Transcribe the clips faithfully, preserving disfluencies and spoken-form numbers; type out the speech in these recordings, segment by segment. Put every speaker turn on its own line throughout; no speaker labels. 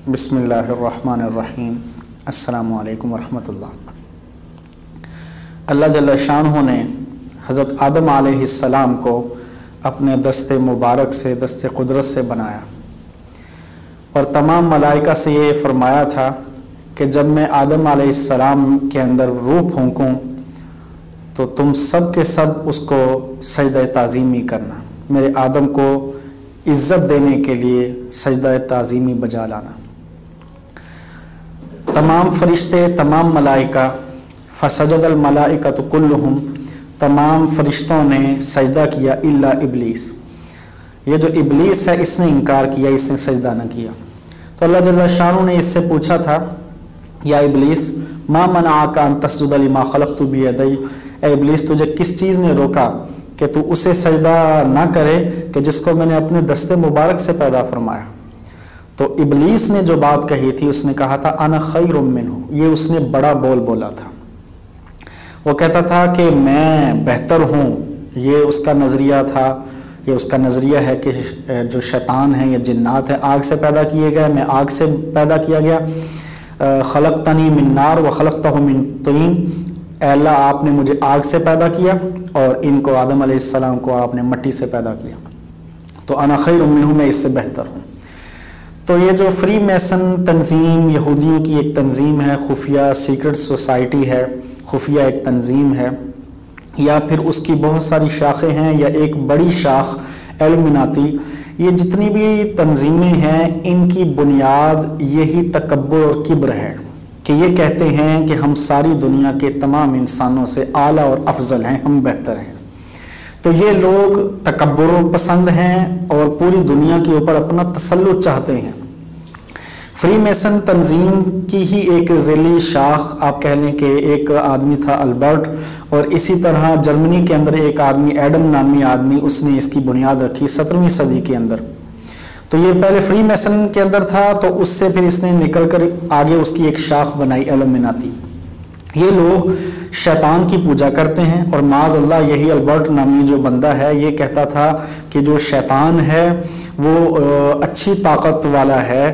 بسم اللہ الرحمن الرحیم۔ السلام علیکم ورحمۃ اللہ۔ اللہ جل شانہ نے حضرت آدم علیہ السلام کو اپنے دست مبارک سے، دست قدرت سے بنایا، اور تمام ملائکہ سے یہ فرمایا تھا کہ جب میں آدم علیہ السلام کے اندر روح پھونکوں تو تم سب کے سب اس کو سجدہ تعظیمی کرنا، میرے آدم کو عزت دینے کے لیے سجدہ تعظیمی بجا لانا۔ تمام فرشتے، تمام ملائکہ، فسجد الملائکۃ کلہم، تمام فرشتوں نے سجدہ کیا الا ابلیس، یہ جو ابلیس ہے اس نے انکار کیا، اس نے سجدہ نہ کیا۔ تو اللہ جل شانہ نے اس سے پوچھا تھا، یا ابلیس ما منعک ان تسجد لما خلقت بیدی، اے ابلیس تجھے کس چیز نے روکا کہ تو اسے سجدہ نہ کرے کہ جس کو میں نے اپنے دست مبارک سے پیدا فرمایا۔ تو ابلیس نے جو بات کہی تھی، اس نے کہا تھا انا خیر منہ، یہ اس نے بڑا بول بولا تھا، وہ کہتا تھا کہ میں بہتر ہوں، یہ اس کا نظریہ تھا، یہ اس کا نظریہ ہے کہ جو شیطان ہیں یا جنات ہیں آگ سے پیدا کیے گئے، میں آگ سے پیدا کیا گیا، خلقتنی من نار و خلقتہ من طین، اے اللہ آپ نے مجھے آگ سے پیدا کیا اور ان کو آدم علیہ السلام کو آپ نے مٹی سے پیدا کیا، تو انا خیر منہ، میں اس سے بہتر ہوں۔ تو یہ جو فری میسن تنظیم یہودیوں کی ایک تنظیم ہے، خفیہ سیکرٹ سوسائٹی ہے، خفیہ ایک تنظیم ہے، یا پھر اس کی بہت ساری شاخیں ہیں، یا ایک بڑی شاخ ایلومیناتی، یہ جتنی بھی تنظیمیں ہیں ان کی بنیاد یہی تکبر اور کبر ہے کہ یہ کہتے ہیں کہ ہم ساری دنیا کے تمام انسانوں سے اعلیٰ اور افضل ہیں، ہم بہتر ہیں۔ تو یہ لوگ تکبر پسند ہیں اور پوری دنیا کے اوپر اپنا تسلط چاہتے ہیں۔ فری میسن تنظیم کی ہی ایک ذیلی شاخ آپ کہہ لیں کہ ایک آدمی تھا البرٹ، اور اسی طرح جرمنی کے اندر ایک آدمی ایڈم نامی آدمی، اس نے اس کی بنیاد رکھی سترہویں صدی کے اندر۔ تو یہ پہلے فری میسن کے اندر تھا، تو اس سے پھر اس نے نکل کر آگے اس کی ایک شاخ بنائی ایلومیناتی۔ یہ لوگ شیطان کی پوجا کرتے ہیں، اور معاذ اللہ یہی البرٹ نامی جو بندہ ہے یہ کہتا تھا کہ جو شیطان ہے وہ اچھی طاقت والا ہے،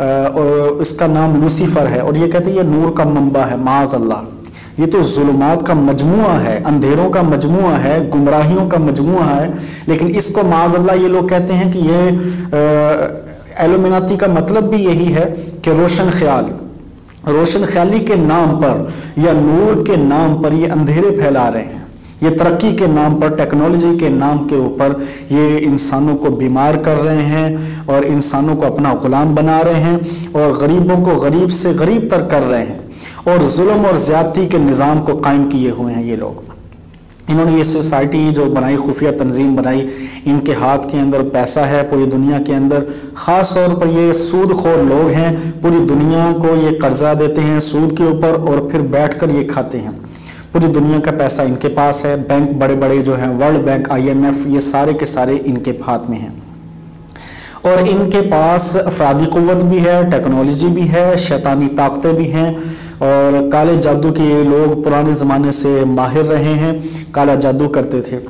اور اس کا نام لوسیفر ہے، اور یہ کہتے ہیں یہ نور کا منبع ہے۔ معاذ اللہ، یہ تو ظلمات کا مجموعہ ہے، اندھیروں کا مجموعہ ہے، گمراہیوں کا مجموعہ ہے، لیکن اس کو معاذ اللہ یہ لوگ کہتے ہیں کہ یہ ایلومیناتی کا مطلب بھی یہی ہے کہ روشن خیال، روشن خیالی کے نام پر یا نور کے نام پر یہ اندھیرے پھیلا رہے ہیں، یہ ترقی کے نام پر، ٹیکنالوجی کے نام کے اوپر یہ انسانوں کو بیمار کر رہے ہیں اور انسانوں کو اپنا غلام بنا رہے ہیں، اور غریبوں کو غریب سے غریب تر کر رہے ہیں، اور ظلم اور زیادتی کے نظام کو قائم کیے ہوئے ہیں یہ لوگ۔ انہوں نے یہ سوسائٹی جو بنائی، خفیہ تنظیم بنائی، ان کے ہاتھ کے اندر پیسہ ہے پوری دنیا کے اندر، خاص طور پر یہ سود خور لوگ ہیں، پوری دنیا کو یہ قرضہ دیتے ہیں سود کے اوپر، اور پھر بیٹھ کر یہ کھاتے ہیں۔ پوری دنیا کا پیسہ ان کے پاس ہے، بینک بڑے بڑے جو ہیں، world bank, I M F, یہ سارے کے سارے ان کے ہاتھ میں ہیں، اور ان کے پاس افرادی قوت بھی ہے، ٹیکنالوجی بھی ہے، شیطانی طاقتیں بھی ہیں، اور کالے جادو کے یہ لوگ پرانے زمانے سے ماہر رہے ہیں، کالا جادو کرتے تھے۔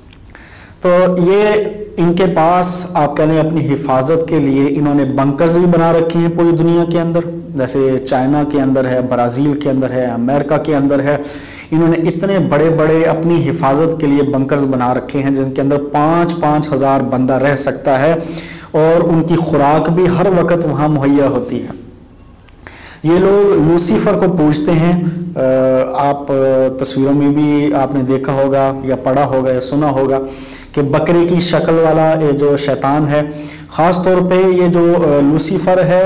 تو یہ ان کے پاس آپ کہہ لیں اپنی حفاظت کے لیے انہوں نے بنکرز بھی بنا رکھے ہیں پوری دنیا کے اندر، جیسے چائنا کے اندر ہے، برازیل کے اندر ہے، امریکہ کے اندر ہے، انہوں نے اتنے بڑے بڑے اپنی حفاظت کے لیے بنکرز بنا رکھے ہیں جن کے اندر پانچ پانچ ہزار بندہ رہ سکتا ہے، اور ان کی خوراک بھی ہر وقت وہاں مہیا ہوتی ہے۔ یہ لوگ لوسیفر کو پوجتے ہیں، آپ تصویروں میں بھی آپ نے دیکھا ہوگا یا پڑھا ہوگا یا سنا ہوگا کہ بکرے کی شکل والا یہ جو شیطان ہے، خاص طور پہ یہ جو لوسیفر ہے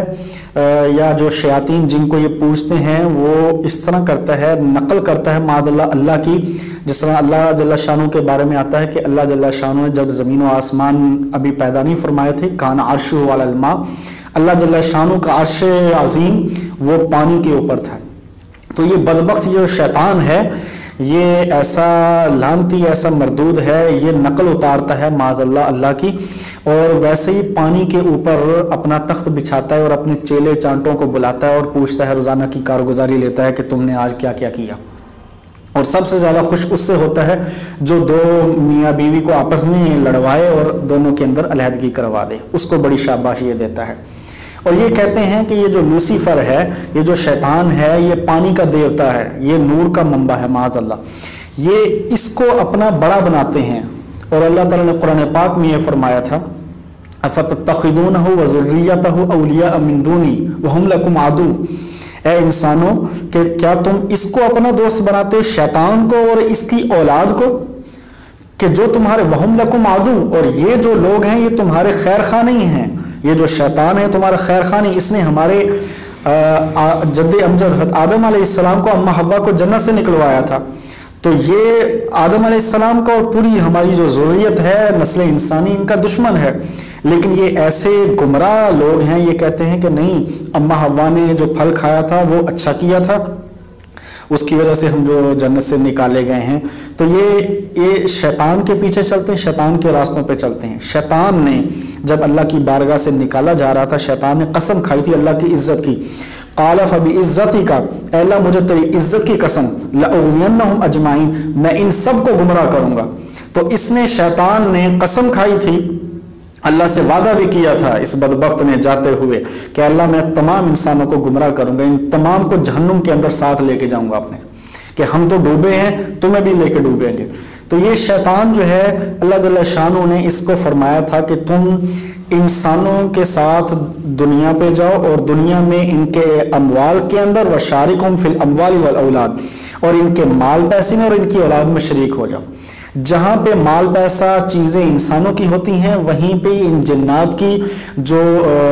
یا جو شیاطین جن کو یہ پوجتے ہیں، وہ اس طرح کرتا ہے، نقل کرتا ہے معاذ اللہ اللہ کی، جس طرح اللہ جل شانہ کے بارے میں آتا ہے کہ اللہ جل شانہ نے جب زمین و آسمان ابھی پیدا نہیں فرمائے تھے، کان عرشہ علی الماء، اللہ جل شانہ کا عرش عظیم وہ پانی کے اوپر تھا۔ تو یہ بدبخت جو شیطان ہے یہ ایسا لعنتی، ایسا مردود ہے، یہ نقل اتارتا ہے معاذ اللہ اللہ کی، اور ویسے ہی پانی کے اوپر اپنا تخت بچھاتا ہے اور اپنے چیلے چانٹوں کو بلاتا ہے اور پوچھتا ہے، روزانہ کی کارگزاری لیتا ہے کہ تم نے آج کیا کیا کیا، اور سب سے زیادہ خوش اس سے ہوتا ہے جو دو میاں بیوی کو آپس میں لڑوائے اور دونوں کے اندر علیحدگی کروا دے، اس کو بڑی شاباشی دیتا ہے۔ اور یہ کہتے ہیں کہ یہ جو لوسیفر ہے، یہ جو شیطان ہے، یہ پانی کا دیوتا ہے، یہ نور کا منبع ہے معاذ اللہ، یہ اس کو اپنا بڑا بناتے ہیں۔ اور اللہ تعالیٰ نے قرآن پاک میں یہ فرمایا تھا اَفَتَتَّخِذُونَهُ وَذُرِّيَّتَهُ أَوْلِيَاءَ مِن دُونِي وَهُمْ لَكُمْ عَدُوٌّ، اے انسانوں کہ کیا تم اس کو اپنا دوست بناتے ہو، شیطان کو اور اس کی اولاد کو، کہ جو تمہارے وَهُمْ لَكُمْ عَدُوٌّ، اور یہ جو لوگ ہیں یہ تمہارے خیر خواہ نہیں ہیں، یہ جو شیطان ہے تمہارا خیر خواہ نہیں، اس نے ہمارے جد امجد حضرت آدم علیہ السلام کو، اماں حوا کو جنت سے نکلوایا تھا، تو یہ آدم علیہ السلام کا اور پوری ہماری جو ذریت ہے نسل انسانی ان کا دشمن ہے۔ لیکن یہ ایسے گمراہ لوگ ہیں، یہ کہتے ہیں کہ نہیں، اماں حوا نے جو پھل کھایا تھا وہ اچھا کیا تھا، اس کی وجہ سے ہم جو جنت سے نکالے گئے ہیں۔ تو یہ یہ شیطان کے پیچھے چلتے ہیں، شیطان کے راستوں پہ چلتے ہیں۔ شیطان نے جب اللہ کی بارگاہ سے نکالا جا رہا تھا، شیطان نے قسم کھائی تھی اللہ کی عزت کی، قال فبعزتک، اے اللہ مجھے تیری عزت کی قسم، لأغوینہم اجمعین، میں ان سب کو گمراہ کروں گا۔ تو اس نے، شیطان نے قسم کھائی تھی، اللہ سے وعدہ بھی کیا تھا اس بدبخت نے جاتے ہوئے کہ اللہ میں تمام انسانوں کو گمراہ کروں گا، ان تمام کو جہنم کے اندر ساتھ لے کے جاؤں گا اپنے، کہ ہم تو ڈوبے ہیں تمہیں بھی لے کے ڈوبیں گے۔ تو یہ شیطان جو ہے، اللہ جل شانہ نے اس کو فرمایا تھا کہ تم انسانوں کے ساتھ دنیا پہ جاؤ اور دنیا میں ان کے اموال کے اندر وشارکہم فی الاموال والاولاد، اور ان کے مال پیسے میں اور ان کی اولاد میں شریک ہو جاؤ۔ جہاں پہ مال پیسہ چیزیں انسانوں کی ہوتی ہیں، وہیں پہ ان جنات کی جو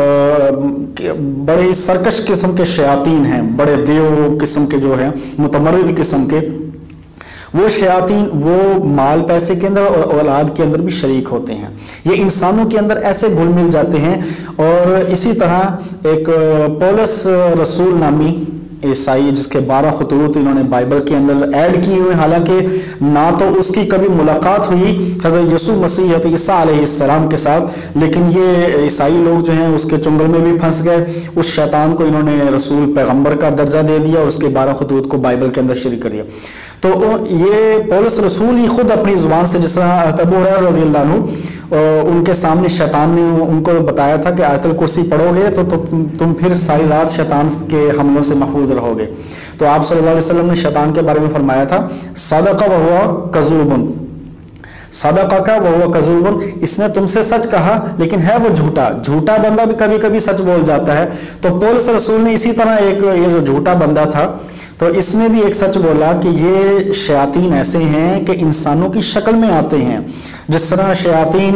بڑے سرکش قسم کے شیاطین ہیں، بڑے دیو قسم کے جو ہیں، متمرد قسم کے، وہ شیاطین وہ مال پیسے کے اندر اور اولاد کے اندر بھی شریک ہوتے ہیں۔ یہ انسانوں کے اندر ایسے گھل مل جاتے ہیں۔ اور اسی طرح ایک پولس رسول نامی عیسائی، جس کے بارہ خطوط انہوں نے بائبل کے اندر ایڈ کیے ہوئے، حالانکہ نہ تو اس کی کبھی ملاقات ہوئی حضرت یسوع مسیح حضرت عیسیٰ علیہ السلام کے ساتھ، لیکن یہ عیسائی لوگ جو ہیں اس کے چنگل میں بھی پھنس گئے، اس شیطان کو انہوں نے رسول پیغمبر کا درجہ دے دیا اور اس کے بارہ خطوط کو بائبل کے اندر شریک کر دیا۔ تو یہ پولس رسول ہی خود اپنی زبان سے، جس طرح ابو ہریرہ رضی اللہ عنہ ان کے سامنے شیطان نے ان کو بتایا تھا کہ آیت الکرسی پڑھو گے تو تم پھر ساری رات شیطان کے حملوں سے محفوظ رہو گے۔ تو آپ صلی اللہ علیہ وسلم نے شیطان کے بارے میں فرمایا تھا صدق وہو کذوب، صدق کا وہو کذوب، اس نے تم سے سچ کہا لیکن ہے وہ جھوٹا۔ جھوٹا بندہ بھی کبھی کبھی سچ بول جاتا ہے۔ تو پولس رسول نے اسی طرح ایک، یہ جو جھوٹا بندہ تھا، تو اس نے بھی ایک سچ بولا کہ یہ شیاطین ایسے ہیں کہ انسانوں کی شکل میں آتے ہیں، جس طرح شیاطین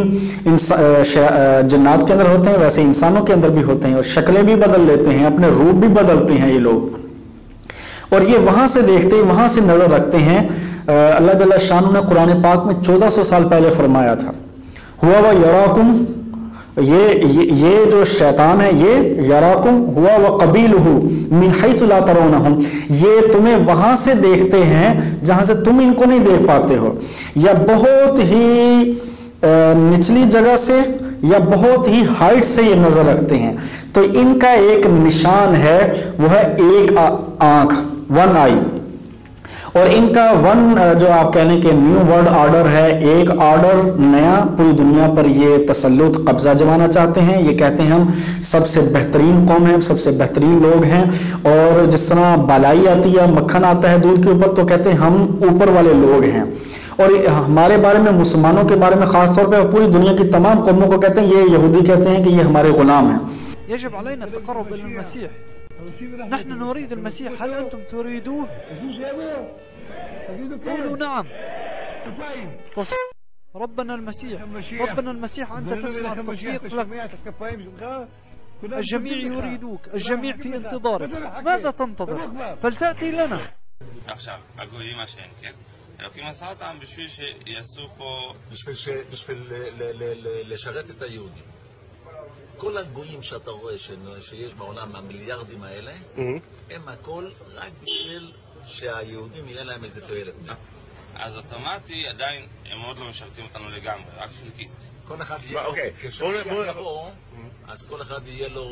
جنات کے اندر ہوتے ہیں ویسے انسانوں کے اندر بھی ہوتے ہیں، اور شکلیں بھی بدل لیتے ہیں، اپنے روپ بھی بدلتے ہیں یہ لوگ، اور یہ وہاں سے دیکھتے ہیں، وہاں سے نظر رکھتے ہیں۔ اللہ جل شانہ نے قرآن پاک میں چودہ سو سال پہلے فرمایا تھا ہوا و یراکم، یہ یہ جو شیطان ہے یہ یراکم ہوا و قبیلہ من حیث لا ترونہم، یہ تمہیں وہاں سے دیکھتے ہیں جہاں سے تم ان کو نہیں دیکھ پاتے ہو، یا بہت ہی نچلی جگہ سے یا بہت ہی ہائٹ سے یہ نظر رکھتے ہیں۔ تو ان کا ایک نشان ہے، وہ ہے ایک آنکھ، ون آئی، اور ان کا ون جو آپ کہہ لیں کہ نیو ورلڈ آرڈر ہے، ایک آرڈر نیا پوری دنیا پر یہ تسلط قبضہ جمانا چاہتے ہیں۔ یہ کہتے ہیں ہم سب سے بہترین قوم ہیں، سب سے بہترین لوگ ہیں، اور جس طرح بالائی آتی ہے، مکھن آتا ہے دودھ کے اوپر، تو کہتے ہیں ہم اوپر والے لوگ ہیں۔ اور ہمارے بارے میں، مسلمانوں کے بارے میں خاص طور پہ پوری دنیا کی تمام قوموں کو کہتے ہیں، یہ یہودی کہتے ہیں کہ یہ ہمارے غلام ہیں۔
يجب علينا التقرب إلى المسيح، نحن نريد المسيح، هل أنتم تريدوه؟ قولوا نعم. ربنا المسيح، ربنا المسيح، أنت تسمع التصفيق لك، الجميع يريدوك، الجميع في انتظارك، ماذا تنتظر؟ فلتأتي لنا.
עכשיו, הגויים השם, כן? אלוקים עשה אותם בשביל שיעשו פה... בשביל לשרת את היהודים. כל הגויים שאתה רואה שיש בעולם, המיליארדים האלה, הם הכל רק בשביל שהיהודים יהיה להם איזה תועלת. אז אוטומטי עדיין הם עוד לא משרתים אותנו לגמרי, רק חלקית.
כל אחד יבוא, כשמשיח יבוא,
אז כל אחד יהיה לו...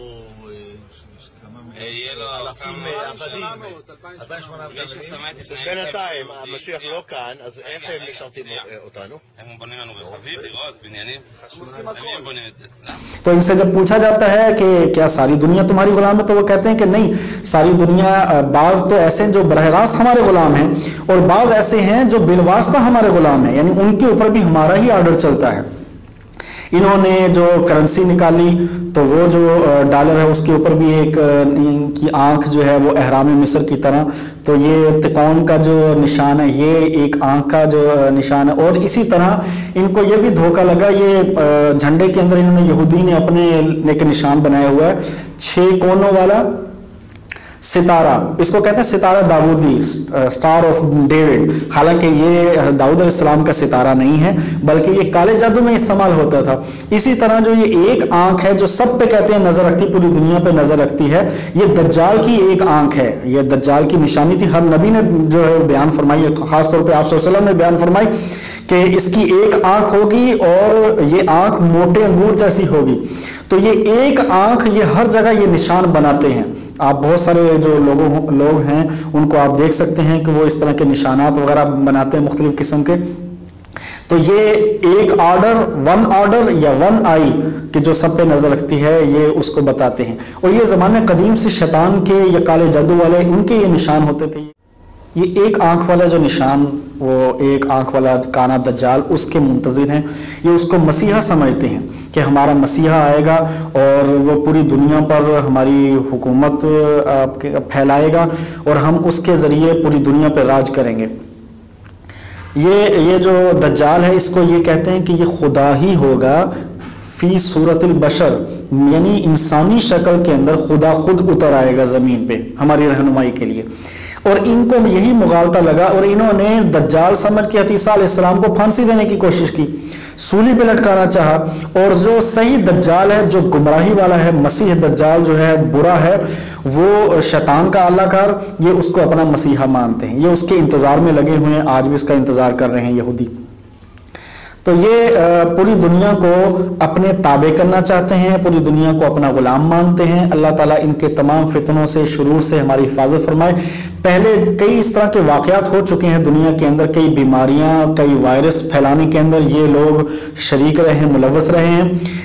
יהיה לו
אלפים עבדים. אלפיים ושמונה מאות
בינתיים המשיח לא כאן, אז איך הם משרתים אותנו?
הם בונים לנו רכבים, דירות, בניינים. הם בונים את זה.
تو ان سے جب پوچھا جاتا ہے کہ کیا ساری دنیا تمہاری غلام ہے تو وہ کہتے ہیں کہ نہیں، ساری دنیا، بعض تو ایسے ہیں جو براہ راست ہمارے غلام ہیں اور بعض ایسے ہیں جو بالواسطہ ہمارے غلام ہیں، یعنی ان کے اوپر بھی ہمارا ہی آرڈر چلتا ہے۔ انہوں نے جو کرنسی نکالی تو وہ جو ڈالر ہے اس کے اوپر بھی ایک ان کی آنکھ جو ہے وہ احرام مصر کی طرح، تو یہ تکون کا جو نشان ہے یہ ایک آنکھ کا جو نشان ہے۔ اور اسی طرح ان کو یہ بھی دھوکہ لگا، یہ جھنڈے کے اندر انہوں نے یہودی نے اپنے ایک نشان بنایا ہوا ہے، چھ کونوں والا ستارہ، اس کو کہتے ہیں ستارہ داودی، سٹار آف ڈیوڈ، حالانکہ یہ داؤد علیہ السلام کا ستارہ نہیں ہے بلکہ یہ کالے جادو میں استعمال ہوتا تھا۔ اسی طرح جو یہ ایک آنکھ ہے جو سب پہ کہتے ہیں نظر رکھتی، پوری دنیا پہ نظر رکھتی ہے، یہ دجال کی ایک آنکھ ہے، یہ دجال کی نشانی تھی۔ ہر نبی نے جو ہے بیان فرمائی ہے، خاص طور پہ آپ صلی اللہ علیہ وسلم نے بیان فرمائی کہ اس کی ایک آنکھ ہوگی اور یہ آنکھ موٹے انگور جیسی ہوگی۔ تو یہ ایک آنکھ یہ ہر جگہ یہ نشان بناتے ہیں۔ آپ بہت سارے جو لوگوں لوگ ہیں ان کو آپ دیکھ سکتے ہیں کہ وہ اس طرح کے نشانات وغیرہ بناتے ہیں مختلف قسم کے۔ تو یہ ایک آرڈر، ون آرڈر یا ون آئی کہ جو سب پہ نظر رکھتی ہے، یہ اس کو بتاتے ہیں۔ اور یہ زمانے قدیم سے شیطان کے یا کالے جادو والے ان کے یہ نشان ہوتے تھے۔ یہ ایک آنکھ والا جو نشان، وہ ایک آنکھ والا کانا دجال، اس کے منتظر ہیں، یہ اس کو مسیحا سمجھتے ہیں کہ ہمارا مسیحا آئے گا اور وہ پوری دنیا پر ہماری حکومت پھیلائے گا اور ہم اس کے ذریعے پوری دنیا پہ راج کریں گے۔ یہ یہ جو دجال ہے اس کو یہ کہتے ہیں کہ یہ خدا ہی ہوگا فی صورت البشر، یعنی انسانی شکل کے اندر خدا خود اتر آئے گا زمین پہ ہماری رہنمائی کے لیے۔ اور ان کو یہی مغالطہ لگا اور انہوں نے دجال سمجھ کے عیسیٰ علیہ السلام کو پھانسی دینے کی کوشش کی، سولی پہ لٹکانا چاہا۔ اور جو صحیح دجال ہے، جو گمراہی والا ہے، مسیح دجال جو ہے برا ہے، وہ شیطان کا اعلیٰ کار، یہ اس کو اپنا مسیحا مانتے ہیں، یہ اس کے انتظار میں لگے ہوئے ہیں، آج بھی اس کا انتظار کر رہے ہیں یہودی۔ تو یہ پوری دنیا کو اپنے تابع کرنا چاہتے ہیں، پوری دنیا کو اپنا غلام مانتے ہیں۔ اللہ تعالیٰ ان کے تمام فتنوں سے، شرور سے ہماری حفاظت فرمائے۔ پہلے کئی اس طرح کے واقعات ہو چکے ہیں دنیا کے اندر، کئی بیماریاں، کئی وائرس پھیلانے کے اندر یہ لوگ شریک رہے ہیں، ملوث رہے ہیں۔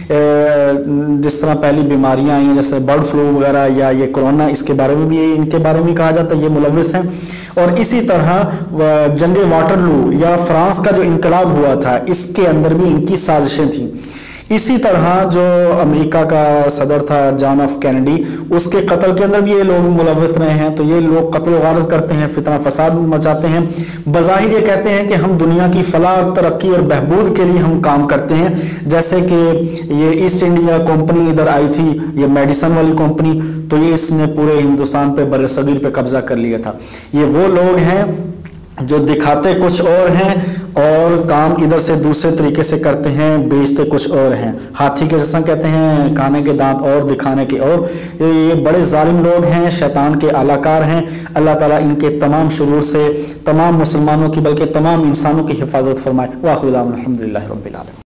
جس طرح پہلی بیماریاں آئیں جیسے برڈ فلو وغیرہ یا یہ کرونا، اس کے بارے میں بھی ان کے بارے میں کہا جاتا ہے یہ ملوث ہیں۔ اور اسی طرح جنگ واٹر لو یا فرانس کا جو انقلاب ہوا تھا، اس کے اندر بھی ان کی سازشیں تھیں۔ اسی طرح جو امریکہ کا صدر تھا جان ایف کینیڈی، اس کے قتل کے اندر بھی یہ لوگ ملوث رہے ہیں۔ تو یہ لوگ قتل و غارت کرتے ہیں، فتنہ فساد مچاتے ہیں، بظاہر یہ کہتے ہیں کہ ہم دنیا کی فلاح، ترقی اور بہبود کے لیے ہم کام کرتے ہیں، جیسے کہ یہ ایسٹ انڈیا کمپنی ادھر آئی تھی، یہ میڈیسن والی کمپنی، تو یہ اس نے پورے ہندوستان پہ، بر صغیر پہ قبضہ کر لیا تھا۔ یہ وہ لوگ ہیں جو دکھاتے کچھ اور ہیں اور کام ادھر سے دوسرے طریقے سے کرتے ہیں، بیچتے کچھ اور ہیں۔ ہاتھی کے جیسا کہتے ہیں، کھانے کے دانت اور دکھانے کے اور۔ یہ بڑے ظالم لوگ ہیں، شیطان کے اعلیٰ کار ہیں۔ اللہ تعالیٰ ان کے تمام شرور سے تمام مسلمانوں کی بلکہ تمام انسانوں کی حفاظت فرمائے۔ وآخر دعوانا الحمدللہ رب العالمین۔